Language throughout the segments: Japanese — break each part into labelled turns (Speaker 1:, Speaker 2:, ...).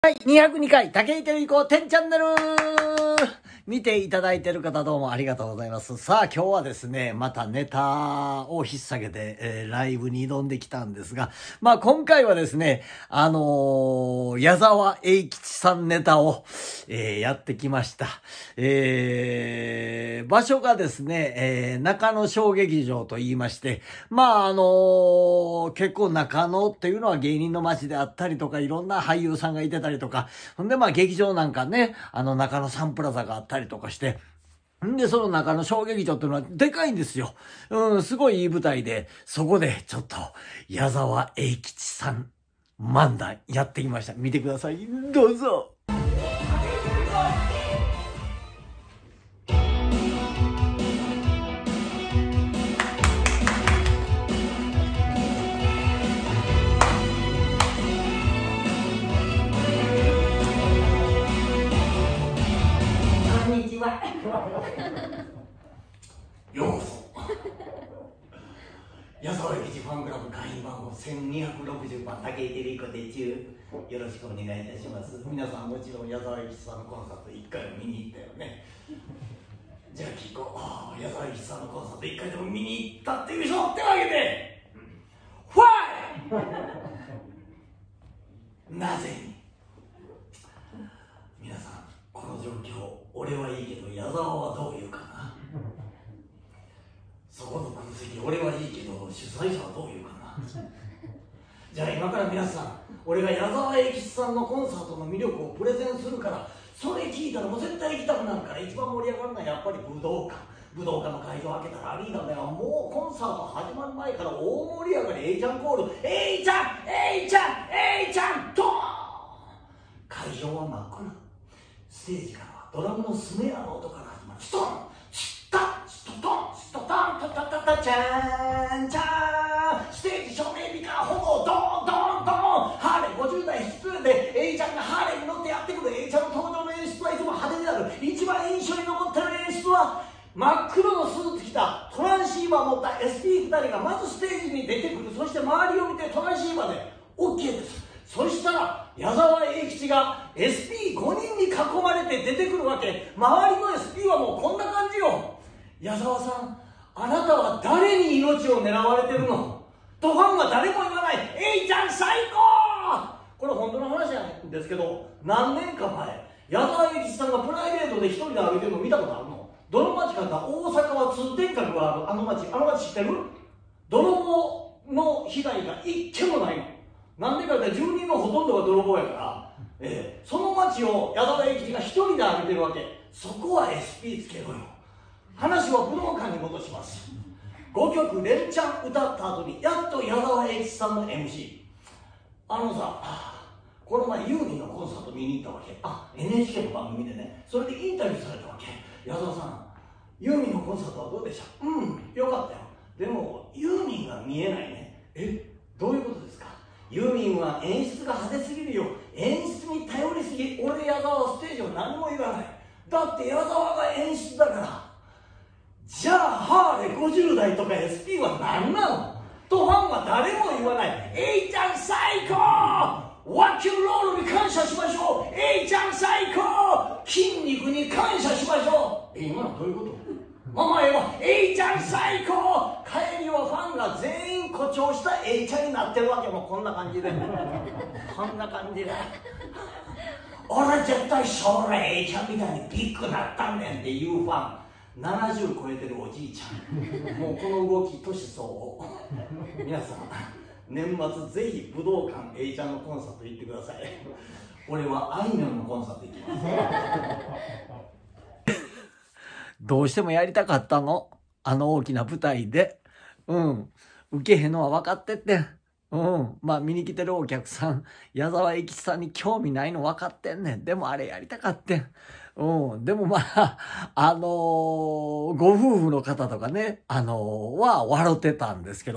Speaker 1: はい、202回、竹井テレビ校10チャンネル見ていただいている方どうもありがとうございます。さあ今日はですね、またネタを引っ提げて、ライブに挑んできたんですが、まあ今回はですね、矢沢永吉さんネタを、やってきました。場所がですね、中野小劇場と言いまして、まあ結構中野っていうのは芸人の街であったりとか、いろんな俳優さんがいてたりとか、ほんでまあ劇場なんかね、中野サンプラザがあったりとかして、んで、その中野小劇場っていうのはでかいんですよ。すごいいい舞台で、そこでちょっと、矢沢永吉さん、漫談やってきました。見てください。どうぞ。こんにちは。ようこそ。矢沢永吉ファンクラブ会員番号1260番竹井テレビ校で中、よろしくお願いいたします。皆さんもちろん矢沢永吉さんのコンサート1回も見に行ったよね。じゃあ聞こう。矢沢永吉さんのコンサート1回でも見に行ったっていう人手を挙げて。ファイなぜに皆さん、この状況、俺はいいけど矢沢はどう言うかな。そこの空席、俺はいいけど主催者はどう言うかな。じゃあ今から皆さん、俺が矢沢永吉さんのコンサートの魅力をプレゼンするから、それ聞いたらもう絶対行きたくなるから、一番盛り上がるのはやっぱり武道館の会場開けたらアリーナではもうコンサート始まる前から大盛り上がり、Aちゃんコール、Aちゃん A ちゃん A ちゃんドーン。会場は真っ暗。ステージからはドラムのスネアの音から始まる。ストンスッタストトンストトンタタタタチャーンチャーン。ステージ照明美から炎ドーンドーンドーン。ハーレー50代引き連れて A ちゃんがハーレーに乗ってやってくる。 A ちゃんの登場の演出はいつも派手になる。一番印象に残ってる演出は真っ黒のスーツ着たトランシーバーを持った SP2 人がまずステージに出てくる。そして周りを見てトランシーバーで OK です。そしたら矢沢永吉が SP5 人に囲まれて出てくるわけ。周りの SP はもうこんな感じよ。矢沢さん、あなたは誰に命を狙われてるのとファンは誰も言わない。A ちゃん最高。これ本当の話なんですけど、何年か前矢沢永吉さんがプライベートで一人で歩いてるの見たことあるの？どの町かが大阪は通天閣があるあの町知ってる？泥棒の被害が一件もないの。なんでかって住人のほとんどが泥棒やから、その町を矢沢永吉が一人で歩いてるわけ。そこは SP つけろよ。話は武道館に戻します。5曲連チャン歌った後にやっと矢沢永吉さんの MC。 この前ユーミンのコンサート見に行ったわけ。NHK の番組でね、それでインタビューされたわけ。矢沢さん、ユーミンのコンサートはどうでした？よかったよ。でもユーミンが見えないね。どういうことですか？ユーミンは演出が派手すぎるよ。演出に頼りすぎ。俺矢沢はステージを何も言わない。だって矢沢が演出だから。じゃあハーレー50代とか SP は何なのとファンは誰も言わない。 A ちゃん最高。ワッキューロールに感謝しましょう。 A ちゃん最高。筋肉に感謝しましょう。今のどういうこと？ママは A ちゃん最高。帰りはファンが全員誇張した A ちゃんになってるわけ。もうこんな感じでこんな感じで俺絶対将来 A ちゃんみたいにビッグなったんねんっていうファン。70超えてるおじいちゃん。もうこの動き年相応。皆さん年末ぜひ武道館 A ちゃんのコンサート行ってください。俺はあいみょんのコンサート行きます。どうしてもやりたかったの。大きな舞台で。受けへんのは分かってって。まあ見に来てるお客さん、矢沢永吉さんに興味ないの分かってんねん。でもあれやりたかってん。でもまあ、ご夫婦の方とかね、は笑ってたんですけ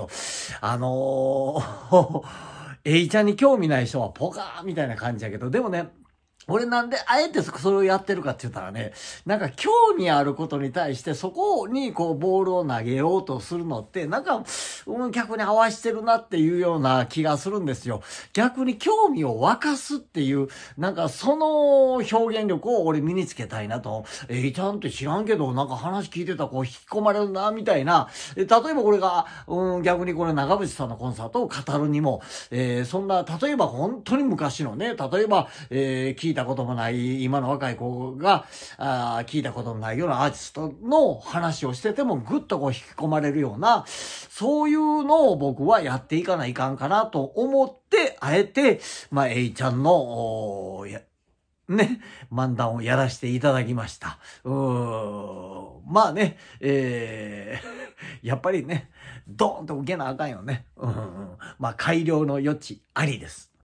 Speaker 1: ど、A ちゃんに興味ない人はポカーみたいな感じやけど、でもね、
Speaker 2: 俺なんであえてそれをやってるかって言ったらね、なんか興味あることに対してそこにこうボールを投げようとするのって、なんか、逆に合わしてるなっていうような気がするんですよ。逆に興味を湧かすっていう、なんかその表現力を俺身につけたいなと。ちゃんって知らんけど、なんか話聞いてたらこう引き込まれるな、みたいな。例えばこれが、逆にこれ長渕さんのコンサートを語るにも、そんな、例えば本当に昔のね、例えば、聞いたこともない今の若い子が聞いたこともないようなアーティストの話をしててもぐっとこう引き込まれるような、そういうのを僕はやっていかないかんかなと思って、あえてAちゃんのね、漫談をやらせていただきました。まあね、やっぱりね、ドーンと受けなあかんよね。まあ改良の余地ありです。